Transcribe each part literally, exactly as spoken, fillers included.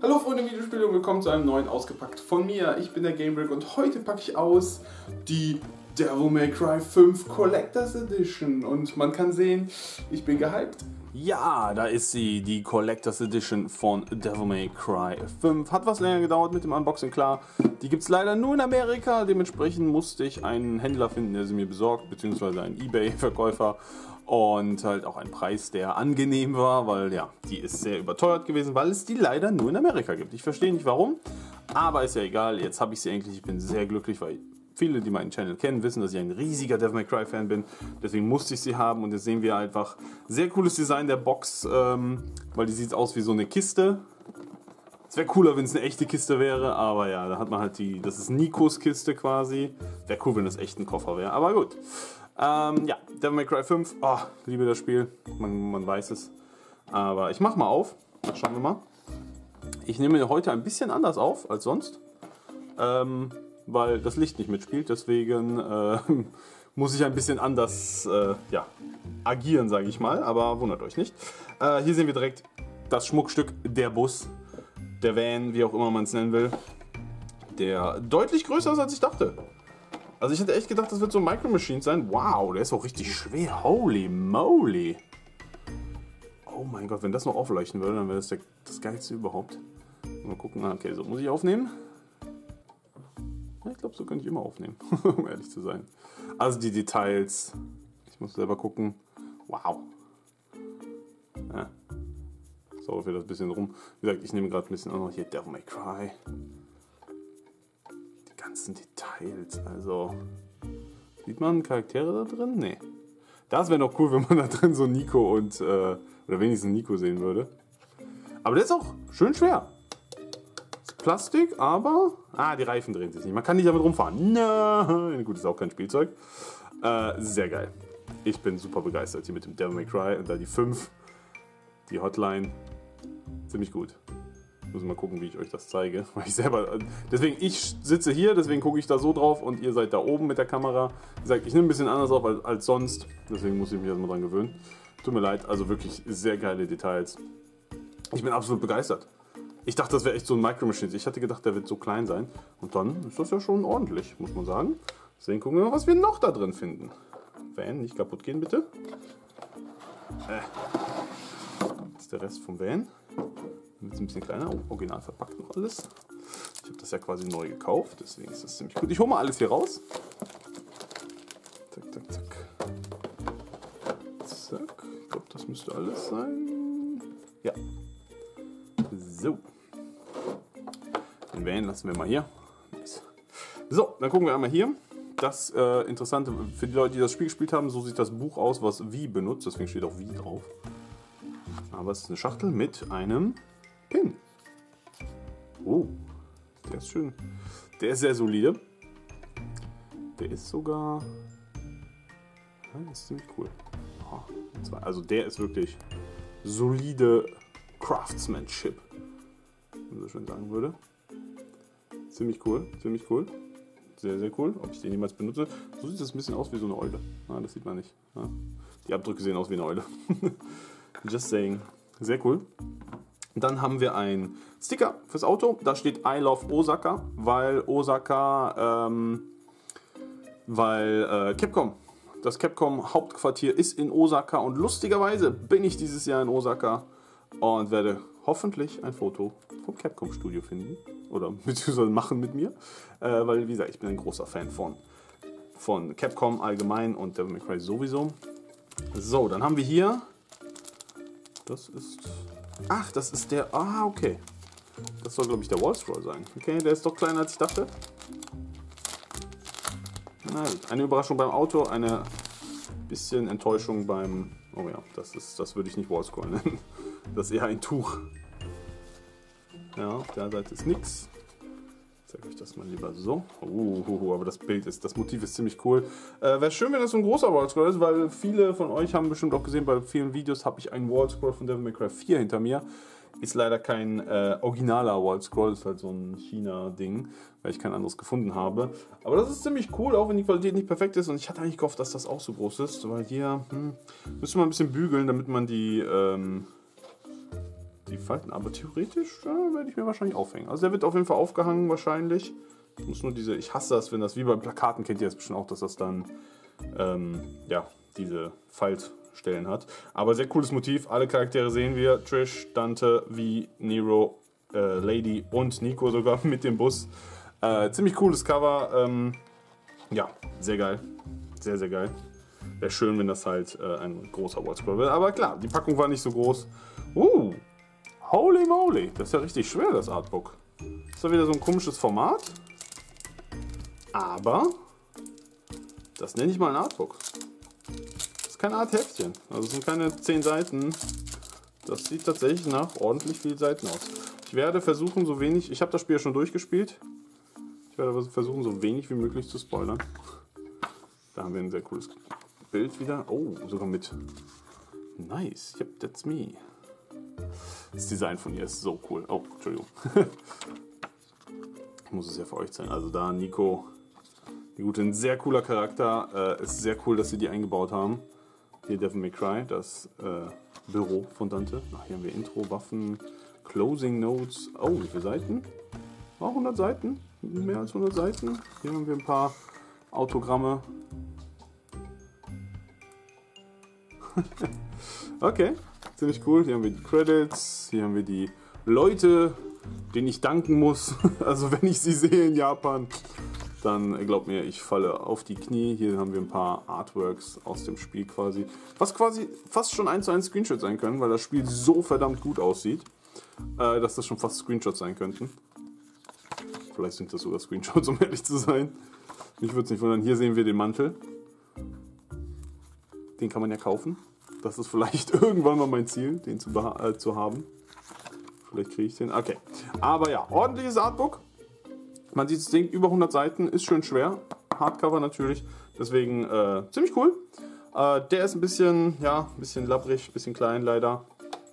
Hallo Freunde Videospiele und willkommen zu einem neuen Ausgepackt von mir. Ich bin der Gamebrick und heute packe ich aus die Devil May Cry fünf Collectors Edition und man kann sehen, ich bin gehypt. Ja, da ist sie, die Collectors Edition von Devil May Cry fünf. Hat was länger gedauert mit dem Unboxing, klar. Die gibt es leider nur in Amerika, dementsprechend musste ich einen Händler finden, der sie mir besorgt, beziehungsweise einen eBay-Verkäufer. Und halt auch ein Preis, der angenehm war, weil ja, die ist sehr überteuert gewesen, weil es die leider nur in Amerika gibt. Ich verstehe nicht warum, aber ist ja egal, jetzt habe ich sie endlich. Ich bin sehr glücklich, weil viele, die meinen Channel kennen, wissen, dass ich ein riesiger Devil May Cry Fan bin. Deswegen musste ich sie haben und jetzt sehen wir einfach sehr cooles Design der Box, ähm, weil die sieht aus wie so eine Kiste. Es wäre cooler, wenn es eine echte Kiste wäre, aber ja, da hat man halt die, das ist Nikos Kiste quasi. Wäre cool, wenn das echt ein Koffer wäre, aber gut. Ähm, ja, Devil May Cry fünf, oh, liebe das Spiel, man, man weiß es. Aber ich mach mal auf, schauen wir mal. Ich nehme heute ein bisschen anders auf als sonst, ähm, weil das Licht nicht mitspielt, deswegen äh, muss ich ein bisschen anders äh, ja, agieren, sage ich mal, aber wundert euch nicht. Äh, hier sehen wir direkt das Schmuckstück, der Bus, der Van, wie auch immer man es nennen will, der deutlich größer ist, als ich dachte. Also ich hätte echt gedacht, das wird so ein Micro Machines sein. Wow, der ist auch richtig schwer. Holy moly. Oh mein Gott, wenn das noch aufleuchten würde, dann wäre das der, das Geilste überhaupt. Mal gucken. Okay, so muss ich aufnehmen. Ja, ich glaube, so könnte ich immer aufnehmen, um ehrlich zu sein. Also die Details. Ich muss selber gucken. Wow. Ja. So, für das bisschen rum. Wie gesagt, ich nehme gerade ein bisschen auch noch hier Devil May Cry. Ganzen Details, also sieht man Charaktere da drin? Nee. Das wäre noch cool, wenn man da drin so Nico und äh, oder wenigstens Nico sehen würde. Aber der ist auch schön schwer. Ist Plastik, aber ah, die Reifen drehen sich nicht. Man kann nicht damit rumfahren. Nein, gut, ist auch kein Spielzeug. Äh, sehr geil. Ich bin super begeistert hier mit dem Devil May Cry und da die fünf, die Hotline, ziemlich gut. Muss mal gucken, wie ich euch das zeige. Weil ich selber, deswegen, ich sitze hier, deswegen gucke ich da so drauf und ihr seid da oben mit der Kamera. Wie gesagt, ich nehme ein bisschen anders auf als, als sonst, deswegen muss ich mich erstmal dran gewöhnen. Tut mir leid, also wirklich sehr geile Details. Ich bin absolut begeistert. Ich dachte, das wäre echt so ein Micro Machines. Ich hatte gedacht, der wird so klein sein. Und dann ist das ja schon ordentlich, muss man sagen. Deswegen gucken wir mal, was wir noch da drin finden. Van, nicht kaputt gehen, bitte. Äh. Das ist der Rest vom Van. Jetzt ein bisschen kleiner, oh, original verpackt noch alles. Ich habe das ja quasi neu gekauft, deswegen ist das ziemlich gut. Ich hole mal alles hier raus. Zack, zack, zack. Zack. Ich glaube, das müsste alles sein. Ja. So. Den Van lassen wir mal hier. So, dann gucken wir einmal hier. Das äh, Interessante für die Leute, die das Spiel gespielt haben, so sieht das Buch aus, was Wie benutzt. Deswegen steht auch Wie drauf. Aber es ist eine Schachtel mit einem Pin. Oh, der ist schön. Der ist sehr solide. Der ist sogar... Ja, der ist ziemlich cool. Also der ist wirklich solide Craftsmanship, wenn man so schön sagen würde. Ziemlich cool, ziemlich cool. Sehr, sehr cool. Ob ich den jemals benutze. So sieht das ein bisschen aus wie so eine Eule. Ah, das sieht man nicht. Ja. Die Abdrücke sehen aus wie eine Eule. Just saying. Sehr cool. Dann haben wir einen Sticker fürs Auto. Da steht I love Osaka, weil Osaka, ähm, weil äh, Capcom, das Capcom Hauptquartier ist in Osaka und lustigerweise bin ich dieses Jahr in Osaka und werde hoffentlich ein Foto vom Capcom Studio finden oder beziehungsweise machen mit mir, äh, weil wie gesagt, ich bin ein großer Fan von, von Capcom allgemein und Devil May Cry sowieso. So, dann haben wir hier, das ist... Ach, das ist der... Ah, okay. Das soll, glaube ich, der Wall Scroll sein. Okay, der ist doch kleiner, als ich dachte. Na gut. Eine Überraschung beim Auto, eine bisschen Enttäuschung beim... Oh ja, das ist, das würde ich nicht Wall Scroll nennen. Das ist eher ein Tuch. Ja, auf der Seite ist nichts. Ich zeige euch das mal lieber so. Uh, uh, uh, aber das Bild ist, das Motiv ist ziemlich cool. Äh, Wäre schön, wenn das so ein großer Wall-Scroll ist, weil viele von euch haben bestimmt auch gesehen, bei vielen Videos habe ich einen Wall-Scroll von Devil May Cry vier hinter mir. Ist leider kein äh, originaler Wall-Scroll, ist halt so ein China-Ding, weil ich kein anderes gefunden habe. Aber das ist ziemlich cool, auch wenn die Qualität nicht perfekt ist. Und ich hatte eigentlich gehofft, dass das auch so groß ist, weil hier hm, müsste man ein bisschen bügeln, damit man die... Ähm, die Falten. Aber theoretisch ja, werde ich mir wahrscheinlich aufhängen. Also der wird auf jeden Fall aufgehangen wahrscheinlich. Ich muss nur diese, ich hasse das, wenn das wie bei Plakaten, kennt ihr das bestimmt auch, dass das dann ähm, ja, diese Faltstellen hat. Aber sehr cooles Motiv. Alle Charaktere sehen wir. Trish, Dante, Vi, Nero, äh, Lady und Nico sogar mit dem Bus. Äh, ziemlich cooles Cover. Ähm, ja, sehr geil. Sehr, sehr geil. Wäre schön, wenn das halt äh, ein großer Wallscroll wäre. Aber klar, die Packung war nicht so groß. Uh, holy moly. Das ist ja richtig schwer, das Artbook. Das ist ja wieder so ein komisches Format. Aber das nenne ich mal ein Artbook. Das ist kein Artheftchen. Also es sind keine zehn Seiten. Das sieht tatsächlich nach ordentlich vielen Seiten aus. Ich werde versuchen, so wenig... Ich habe das Spiel ja schon durchgespielt. Ich werde versuchen, so wenig wie möglich zu spoilern. Da haben wir ein sehr cooles Bild wieder. Oh, sogar mit... Nice. Yep, that's me. Das Design von ihr ist so cool. Oh, Entschuldigung. Muss es ja für euch sein. Also da Nico, die gute, ein sehr cooler Charakter. Äh, ist sehr cool, dass sie die eingebaut haben. Hier Devil May Cry, das äh, Büro von Dante. Ach, hier haben wir Intro, Waffen, Closing Notes. Oh, wie viele Seiten? Oh, hundert Seiten. Mehr als hundert Seiten. Hier haben wir ein paar Autogramme. Okay, ziemlich cool. Hier haben wir die Credits. Hier haben wir die Leute, denen ich danken muss. Also wenn ich sie sehe in Japan, dann glaubt mir, ich falle auf die Knie. Hier haben wir ein paar Artworks aus dem Spiel quasi. Was quasi fast schon eins zu eins Screenshots sein können, weil das Spiel so verdammt gut aussieht, äh, dass das schon fast Screenshots sein könnten. Vielleicht sind das sogar Screenshots, um ehrlich zu sein. Mich würde es nicht wundern. Hier sehen wir den Mantel. Den kann man ja kaufen. Das ist vielleicht irgendwann mal mein Ziel, den zu, äh, zu haben. Vielleicht kriege ich den. Okay. Aber ja, ordentliches Artbook. Man sieht das Ding, über hundert Seiten, ist schön schwer. Hardcover natürlich. Deswegen äh, ziemlich cool. Äh, der ist ein bisschen, ja, ein bisschen labbrig, ein bisschen klein leider.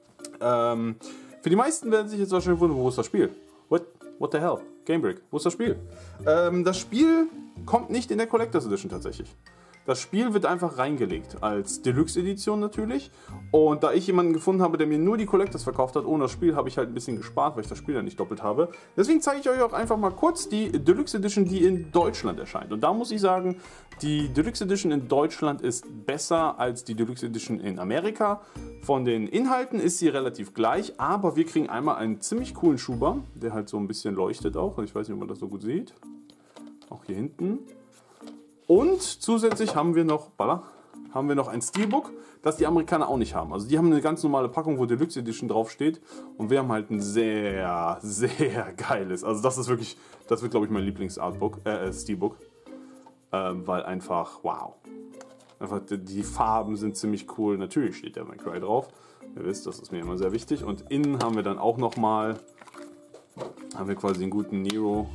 Ähm, für die meisten werden sich jetzt wahrscheinlich wundern, wo ist das Spiel? What? What the hell? Gamebrick, wo ist das Spiel? Ähm, das Spiel kommt nicht in der Collectors Edition tatsächlich. Das Spiel wird einfach reingelegt, als Deluxe-Edition natürlich. Und da ich jemanden gefunden habe, der mir nur die Collectors verkauft hat, ohne das Spiel, habe ich halt ein bisschen gespart, weil ich das Spiel ja nicht doppelt habe. Deswegen zeige ich euch auch einfach mal kurz die Deluxe Edition, die in Deutschland erscheint. Und da muss ich sagen, die Deluxe Edition in Deutschland ist besser als die Deluxe Edition in Amerika. Von den Inhalten ist sie relativ gleich, aber wir kriegen einmal einen ziemlich coolen Schuber, der halt so ein bisschen leuchtet auch. Ich weiß nicht, ob man das so gut sieht. Auch hier hinten. Und zusätzlich haben wir noch, balla, haben wir noch ein Steelbook, das die Amerikaner auch nicht haben. Also die haben eine ganz normale Packung, wo Deluxe Edition draufsteht. Und wir haben halt ein sehr, sehr geiles. Also das ist wirklich, das wird glaube ich mein Lieblings-Artbook, äh, Steelbook. Ähm, weil einfach, wow. Einfach die, die Farben sind ziemlich cool. Natürlich steht der Devil May Cry drauf. Ihr wisst, das ist mir immer sehr wichtig. Und innen haben wir dann auch nochmal, haben wir quasi einen guten Nero.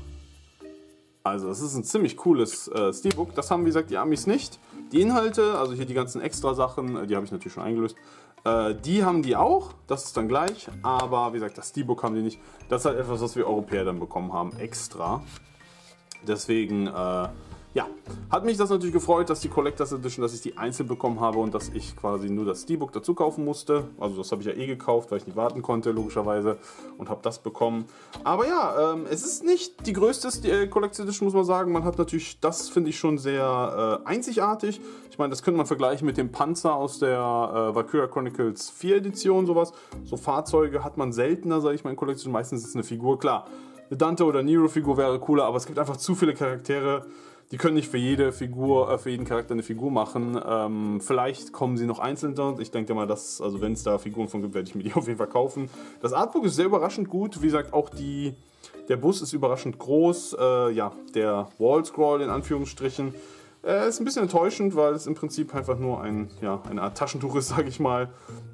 Also das ist ein ziemlich cooles äh, Steelbook. Das haben, wie gesagt, die Amis nicht. Die Inhalte, also hier die ganzen extra Sachen, die habe ich natürlich schon eingelöst. Äh, die haben die auch, das ist dann gleich. Aber wie gesagt, das Steelbook haben die nicht. Das ist halt etwas, was wir Europäer dann bekommen haben, extra. Deswegen, äh, ja, hat mich das natürlich gefreut, dass die Collectors Edition, dass ich die einzeln bekommen habe und dass ich quasi nur das Steelbook dazu kaufen musste. Also das habe ich ja eh gekauft, weil ich nicht warten konnte, logischerweise, und habe das bekommen. Aber ja, ähm, es ist nicht die größte äh, Collectors Edition, muss man sagen. Man hat natürlich, das finde ich schon sehr äh, einzigartig. Ich meine, das könnte man vergleichen mit dem Panzer aus der äh, Valkyria Chronicles vier Edition, sowas. So Fahrzeuge hat man seltener, sage ich mal, in Collectors Edition. Meistens ist es eine Figur, klar. Eine Dante oder Nero Figur wäre cooler, aber es gibt einfach zu viele Charaktere. Die können nicht für jede Figur, äh, für jeden Charakter eine Figur machen. Ähm, vielleicht kommen sie noch einzeln dort. Ich denke mal, dass, also wenn es da Figuren von gibt, werde ich mir die auf jeden Fall kaufen. Das Artbook ist sehr überraschend gut. Wie gesagt, auch die, der Bus ist überraschend groß. Äh, ja, der Wallscroll in Anführungsstrichen äh, ist ein bisschen enttäuschend, weil es im Prinzip einfach nur ein, ja, eine Art Taschentuch ist, sage ich mal.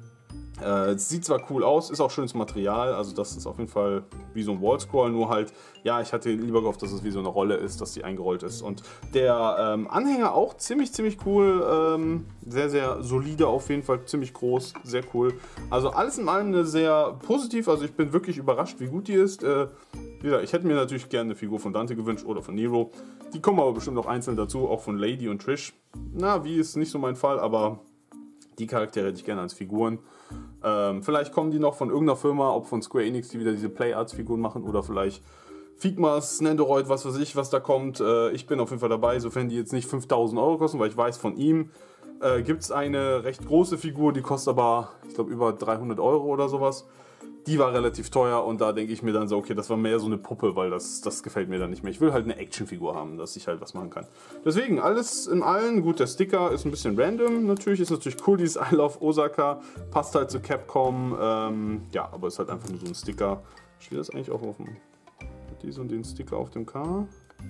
Äh, es sieht zwar cool aus, ist auch schönes Material, also das ist auf jeden Fall wie so ein Wallscroll, nur halt, ja, ich hatte lieber gehofft, dass es wie so eine Rolle ist, dass die eingerollt ist. Und der ähm, Anhänger auch ziemlich, ziemlich cool, ähm, sehr, sehr solide auf jeden Fall, ziemlich groß, sehr cool. Also alles in allem eine sehr positiv, also ich bin wirklich überrascht, wie gut die ist. Äh, wie gesagt, ich hätte mir natürlich gerne eine Figur von Dante gewünscht oder von Nero. Die kommen aber bestimmt noch einzeln dazu, auch von Lady und Trish. Na, wie ist nicht so mein Fall, aber die Charaktere hätte ich gerne als Figuren. Ähm, vielleicht kommen die noch von irgendeiner Firma, ob von Square Enix, die wieder diese Play-Arts-Figuren machen, oder vielleicht Figmas, Nendoroid, was weiß ich, was da kommt. Äh, ich bin auf jeden Fall dabei, sofern die jetzt nicht fünftausend Euro kosten, weil ich weiß, von ihm äh, gibt es eine recht große Figur, die kostet aber, ich glaube, über dreihundert Euro oder sowas. Die war relativ teuer und da denke ich mir dann so, okay, das war mehr so eine Puppe, weil das, das gefällt mir dann nicht mehr. Ich will halt eine Actionfigur haben, dass ich halt was machen kann. Deswegen, alles in allem, gut, der Sticker ist ein bisschen random, natürlich, ist natürlich cool, dieses I Love Osaka, passt halt zu Capcom, ähm, ja, aber ist halt einfach nur so ein Sticker. Steht das eigentlich auch auf dem, hat die so den Sticker auf dem K?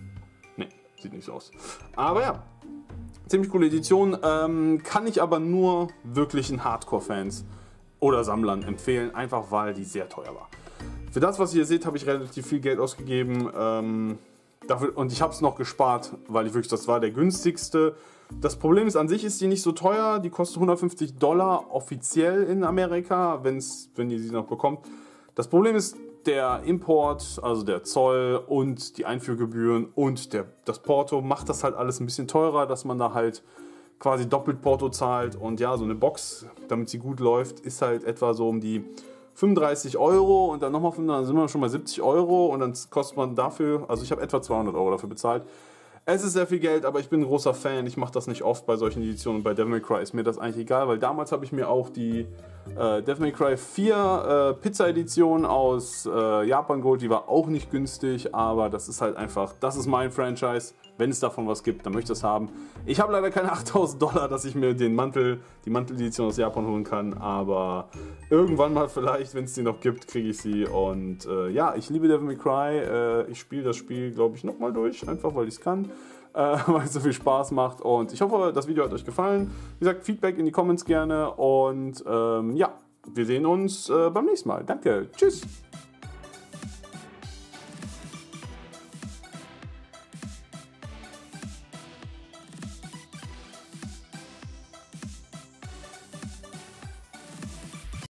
Ne, sieht nicht so aus. Aber ja, ziemlich coole Edition, ähm, kann ich aber nur wirklichen Hardcore-Fans oder Sammlern empfehlen, einfach weil die sehr teuer war. Für das, was ihr seht, habe ich relativ viel Geld ausgegeben ähm, dafür, und ich habe es noch gespart, weil ich wirklich, das war der günstigste. Das Problem ist, an sich ist die nicht so teuer, die kostet hundertfünfzig Dollar offiziell in Amerika, wenn's, wenn ihr sie noch bekommt. Das Problem ist der Import, also der Zoll und die Einführgebühren und der, das Porto macht das halt alles ein bisschen teurer, dass man da halt quasi doppelt Porto zahlt und ja, so eine Box, damit sie gut läuft, ist halt etwa so um die fünfunddreißig Euro und dann nochmal fünfunddreißig, dann sind wir schon mal siebzig Euro und dann kostet man dafür, also ich habe etwa zweihundert Euro dafür bezahlt. Es ist sehr viel Geld, aber ich bin ein großer Fan, ich mache das nicht oft bei solchen Editionen. Bei Devil May Cry ist mir das eigentlich egal, weil damals habe ich mir auch die äh, Devil May Cry vier äh, Pizza Edition aus äh, Japan geholt, die war auch nicht günstig, aber das ist halt einfach, das ist mein Franchise. Wenn es davon was gibt, dann möchte ich das haben. Ich habe leider keine achttausend Dollar, dass ich mir den Mantel, die Manteledition aus Japan holen kann, aber irgendwann mal vielleicht, wenn es die noch gibt, kriege ich sie. Und äh, ja, ich liebe Devil May Cry. Äh, ich spiele das Spiel, glaube ich, nochmal durch, einfach weil ich es kann, äh, weil es so viel Spaß macht. Und ich hoffe, das Video hat euch gefallen. Wie gesagt, Feedback in die Comments gerne und ähm, ja, wir sehen uns äh, beim nächsten Mal. Danke, tschüss!